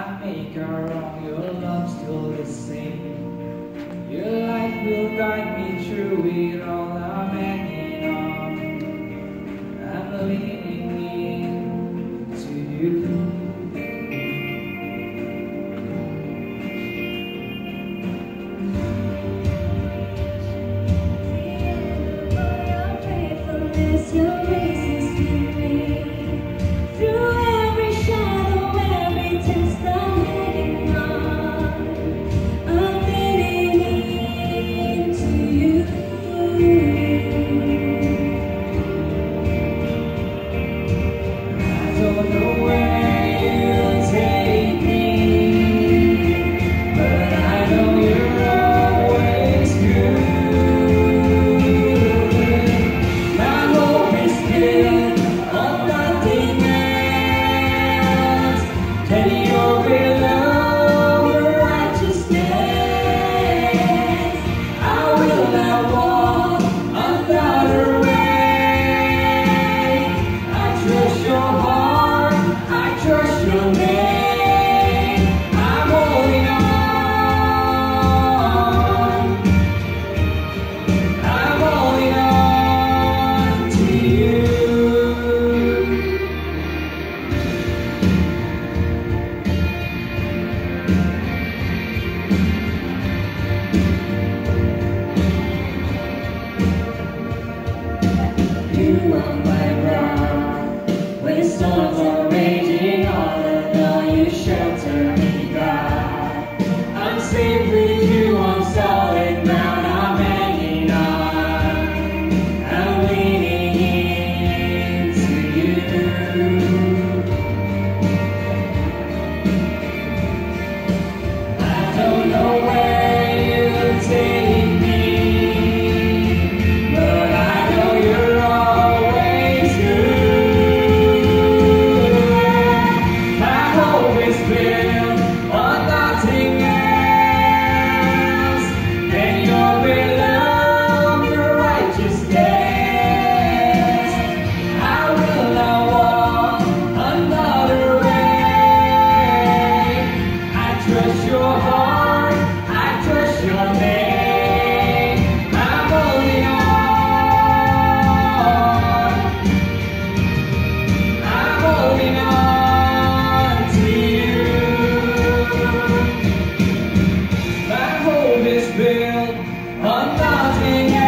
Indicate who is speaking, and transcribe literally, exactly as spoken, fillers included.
Speaker 1: I make a wrong, your love's still the same. Your light will guide me through it all. I'm hanging on, I'm leaning in to you.
Speaker 2: You are my rock, when storms are raging all alone, you shelter me, God. I'm safe with you on solid ground, I'm hanging on, I'm leaning into you. I don't know where you'll take me, but I know you're always good. My hope is built on nothing else than your will, your righteousness. I will not walk another way. I trust your heart, I trust your name. I'm holding on, I'm holding on to you. My hope is built on nothing else.